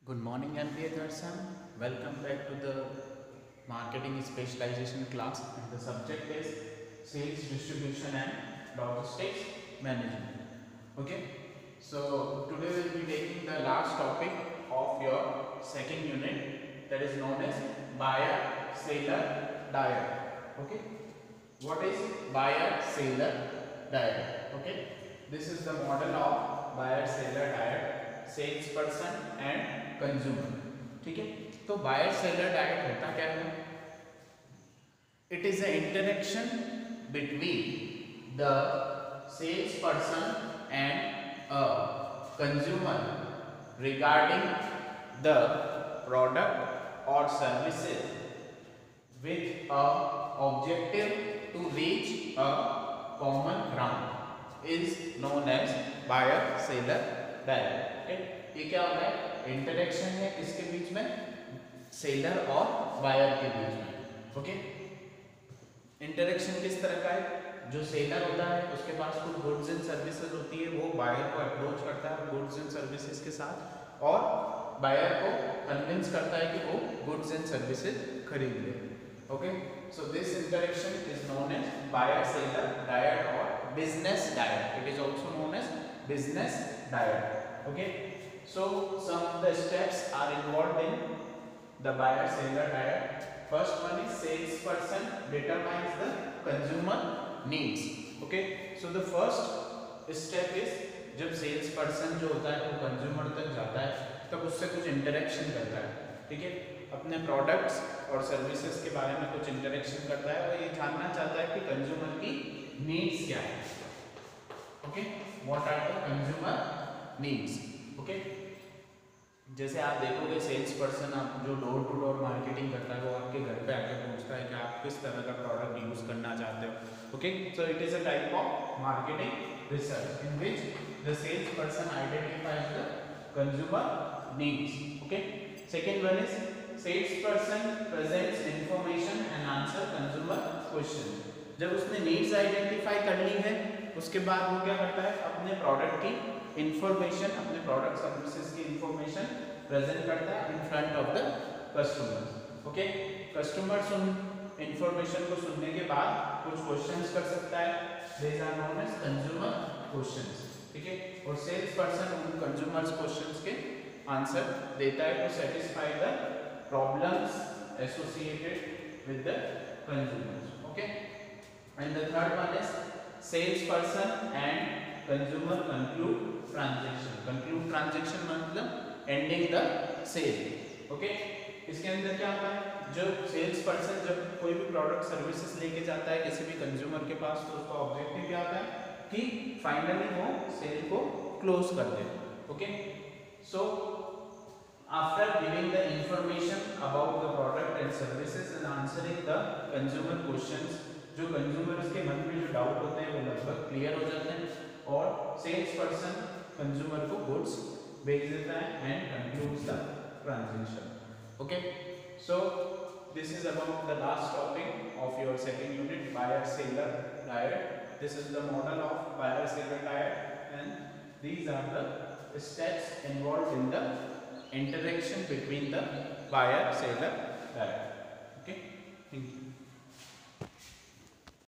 Good morning, MBA Darshan. Welcome back to the marketing specialization class. And the subject is sales, distribution, and logistics management. Okay. So today we'll be taking the last topic of your second unit, that is known as buyer, seller, diet. Okay. What is buyer, seller, diet? Okay. This is the model of buyer, seller, diet. Sales person and consumer. ठीक है, तो buyer seller direct होता क्या है? It is a interaction between the sales person and a consumer regarding the product और services with a objective to reach a common ground is known as buyer seller direct. ये क्या होता है? Interaction है किसके बीच में? सेलर और buyer के बीच में. ओके. इंटरेक्शन किस तरह का है? जो सेलर होता है उसके पास कुछ गुड्स एंड सर्विसेज होती है, वो बायर को अप्रोच करता है गुड्स एंड सर्विसेज के साथ और बायर को कन्विंस करता है कि वो गुड्स एंड सर्विसेज खरीद ले. Okay. So this interaction is known as buyer seller diet और business diet. It is also known as business diet. Okay, so some of the steps are involved in the buyer seller diet. First one is salesperson determines the consumer needs. Okay, so the first step is जब sales person जो होता है वो consumer तक जाता है तब उससे कुछ इंटरेक्शन करता है. ठीक है, अपने प्रोडक्ट्स और सर्विसेज के बारे में कुछ इंटरेक्शन करता है और ये जानना चाहता है कि कंज्यूमर की नीड्स क्या है. Okay, what are the consumer needs. Okay, जैसे आप देखोगे सेल्स पर्सन आप जो डोर टू डोर मार्केटिंग करता है वो आपके घर पे आके पूछता है कि आप किस तरह का प्रोडक्ट यूज करना चाहते हो. Okay, so it is a type of marketing research in which the sales person identifies the consumer needs. Okay, second one is sales person presents information and answer consumer question. जब उसने needs identify कर ली है उसके बाद वो क्या करता है? अपने प्रोडक्ट की इंफॉर्मेशन, अपने प्रोडक्ट सर्विसेज की इंफॉर्मेशन प्रेजेंट करता है in front of the customer. Okay, customer information को सुनने के बाद कुछ क्वेश्चंस कर सकता है. These are known as consumer questions. ठीक है, और सेल्स पर्सन उन कंज्यूमर्स क्वेश्चंस के आंसर देता है to satisfy the problems associated with the consumers. Okay, and the third one is salesperson and consumer conclude transaction. conclude transaction मतलब ending the sale. okay, इसके अंदर क्या होता है? जब सेल्स पर्सन जब कोई भी प्रोडक्ट सर्विसेज लेके जाता है किसी भी कंज्यूमर के पास तो उसका ऑब्जेक्टिव क्या होता है कि फाइनली वो सेल को क्लोज कर दे. Okay, so after giving the information about the product and services and answering the consumer questions, जो कंज्यूमर्स के मन में जो डाउट होते हैं वो लगभग क्लियर हो जाते हैं और सेल्स पर्सन कंज्यूमर को गुड्स भेज देता है and concludes the transaction. Okay, so this is about the last topic of your second unit, buyer seller diet. This is the model of buyer seller diet and these are the steps involved in the interaction between the buyer seller diet.